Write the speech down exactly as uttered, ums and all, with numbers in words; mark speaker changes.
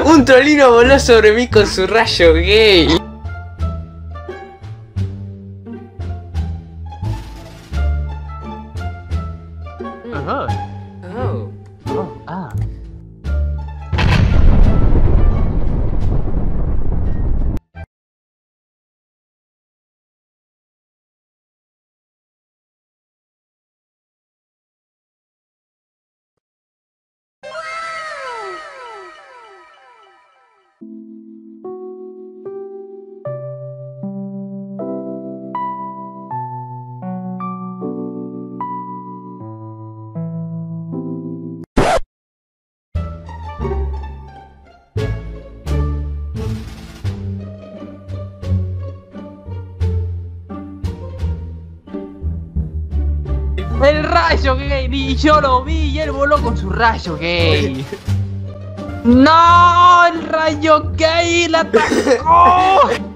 Speaker 1: Un trolino voló sobre mí con su rayo gay.
Speaker 2: Oh.
Speaker 1: Oh.
Speaker 2: Oh. Ah. El rayo gay, y yo lo vi y él voló con su rayo gay. ¡No! ¡El rayo gay la atacó!